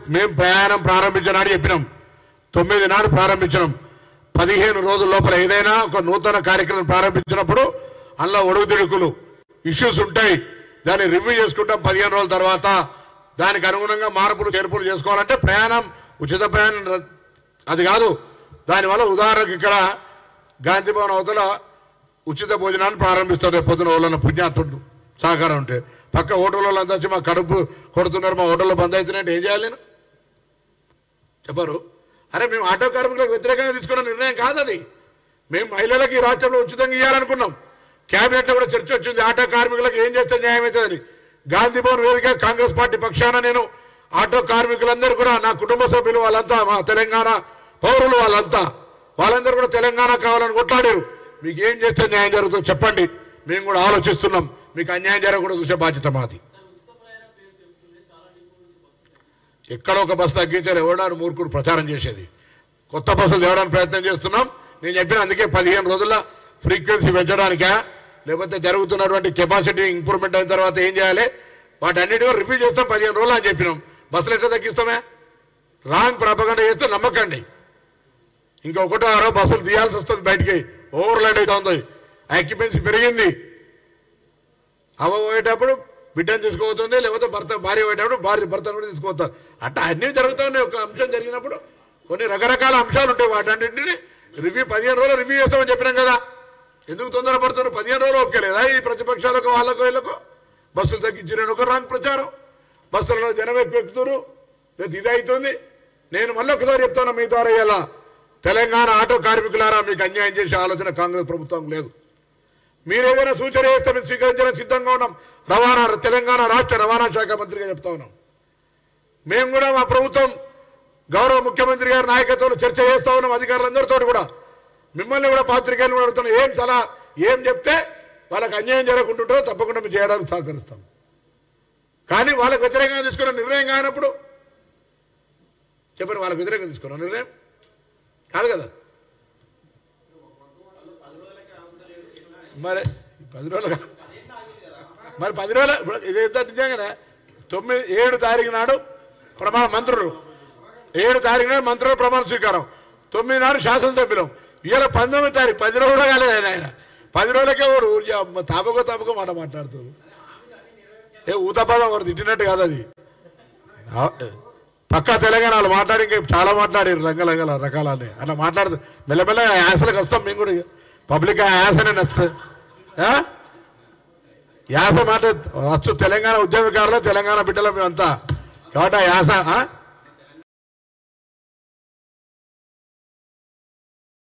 మేము ప్రయాణం ప్రారంభించనాడు చెప్పినాం 9 నాడు ప్రారంభించినాం 15 రోజుల లోపల ఏదైనా ఒక నూతన కార్యక్రమం ప్రారంభించినప్పుడు అందులో ఒడుగుదిడుకులు ఇష్యూస్ ఉంటాయి దాన్ని రివ్యూ చేసుకుంటాం 15 రోజుల తర్వాత దానికి అనుగుణంగా మార్పులు చేర్పులు చేసుకోవాలంటే ప్రయాణం ఉచిత ప్రయాణం అది కాదు దానివల్ల ఉదాహరణకు ఇక్కడ గాంధీ భవన్ అవతల ఉచిత భోజనాన్ని ప్రారంభిస్తారు పొద్దున వాళ్ళన్న పుణ్యాత్తుడు సహకారం ఉంటే పక్క హోటల్లో అంతా వచ్చి మా కడుపు కొడుతున్నారు మా హోటల్లో బంద్ అవుతున్నాయంటే ఏం చేయాలి నేను చెప్పరు అరే మేము ఆటో కార్మికులకు వ్యతిరేకంగా తీసుకున్న నిర్ణయం కాదది మేము మహిళలకు ఈ రాష్ట్రంలో ఉచితంగా ఇవ్వాలనుకున్నాం క్యాబినెట్లో కూడా చర్చ వచ్చింది ఆటో కార్మికులకు ఏం చేస్తే న్యాయం అవుతుందని గాంధీ భవన్ వేదిక కాంగ్రెస్ పార్టీ పక్షాన నేను ఆటో కార్మికులందరూ కూడా నా కుటుంబ సభ్యులు వాళ్ళంతా మా తెలంగాణ పౌరులు వాళ్ళందరూ కూడా తెలంగాణ కావాలని కొట్లాడారు మీకు ఏం చేస్తే న్యాయం జరుగుతుందో చెప్పండి మేము కూడా ఆలోచిస్తున్నాం మీకు అన్యాయం జరగకుండా చూసే బాధ్యత మాది ఎక్కడ ఒక బస్సు తగ్గించారు ఎవడారు మూర్ఖుడు ప్రచారం చేసేది కొత్త బస్సులు తేవడానికి ప్రయత్నం చేస్తున్నాం నేను చెప్పిన అందుకే 15 రోజుల ఫ్రీక్వెన్సీ పెంచడానికా లేకపోతే జరుగుతున్నటువంటి కెపాసిటీ ఇంప్రూవ్మెంట్ అయిన తర్వాత ఏం చేయాలి వాటన్నిటి రివ్యూ చేస్తాం 15 రోజులు అని చెప్పినాం బస్సులు ఎట్లా తగ్గిస్తామే రాంగ్ ప్రాపగండ చేస్తే నమ్మకండి ఇంకొకటో ఆరో బస్సులు తీయాల్సి వస్తుంది బయటికి ఓవర్లోడ్ అవుతుంది ఆక్యుపెన్సీ పెరిగింది పోయేటప్పుడు బిడ్డను తీసుకోబోతుంది లేకపోతే భార్య పోయేటప్పుడు భర్తను కూడా తీసుకోవద్దు అట్లా అన్నీ జరుగుతూ ఉన్నాయి ఒక అంశం జరిగినప్పుడు కొన్ని రకరకాల అంశాలు ఉంటాయి వాటన్నింటినీ రివ్యూ 15 రోజులు రివ్యూ చేస్తామని చెప్పినాం కదా ఎందుకు తొందరపడుతున్నారు 15 రోజులు ఒప్పుకోలేదా ఈ ప్రతిపక్షాలకు వాళ్ళకు వీళ్ళకు బస్సులు తగ్గించిన ఒక రాంగ్ ప్రచారం బస్సులలో జనం ఎక్కుతున్నారు ఇది అవుతుంది నేను మళ్ళీ ఒకసారి చెప్తాను మీ ద్వారా ఇలా తెలంగాణ ఆటో కార్మికులారా మీకు అన్యాయం చేసే ఆలోచన కాంగ్రెస్ ప్రభుత్వం లేదు మీరు ఏదైనా సూచన చేస్తే మేము స్వీకరించడానికి సిద్ధంగా ఉన్నాం తెలంగాణ రాష్ట్ర రవాణా శాఖ మంత్రిగా చెప్తా ఉన్నాం మేము కూడా మా ప్రభుత్వం గౌరవ ముఖ్యమంత్రి గారి నాయకత్వంలో చర్చ చేస్తా ఉన్నాం అధికారులందరితో కూడా మిమ్మల్ని కూడా పాత్రికేయులు కూడా అడుగుతున్నాం ఏం చెప్తే వాళ్ళకి అన్యాయం జరగకుంటుంటో తప్పకుండా మేము చేయడానికి సహకరిస్తాం కానీ వాళ్ళకు వ్యతిరేకంగా తీసుకున్న నిర్ణయం కానప్పుడు చెప్పండి వాళ్ళకు వ్యతిరేకంగా తీసుకున్న నిర్ణయం కాదు కదా మరి 10 రోజులు మరి 10 రోజులు ఇదేంత నిజంగానే 7 తారీఖు నాడు మంత్రులు 7 తారీఖు నాడు మంత్రుల ప్రమాణ స్వీకారం 9 నాడు శాసనసభ్యులం ఇవాళ 19 తారీఖు 10 రోజులు కూడా కాలేదు ఆయన 10 రోజులకే వాడు తాపకో మాట మాట్లాడుతారు ఊతపదం వాడు తిట్టినట్టు కాదు అది పక్కా తెలంగాణ వాళ్ళు మాట్లాడి ఇంకా చాలా మాట్లాడారు రంగలంగల రకాలని అట్లా మాట్లాడుతూ మెల్లమెల్ల యాసలకు వస్తాం మేము కూడా పబ్లిక్ యాసనే నచ్చుతుంది యాస మాట వచ్చు తెలంగాణ ఉద్యమకారులు తెలంగాణ బిడ్డలు మేమంతా కాబట్టి యాస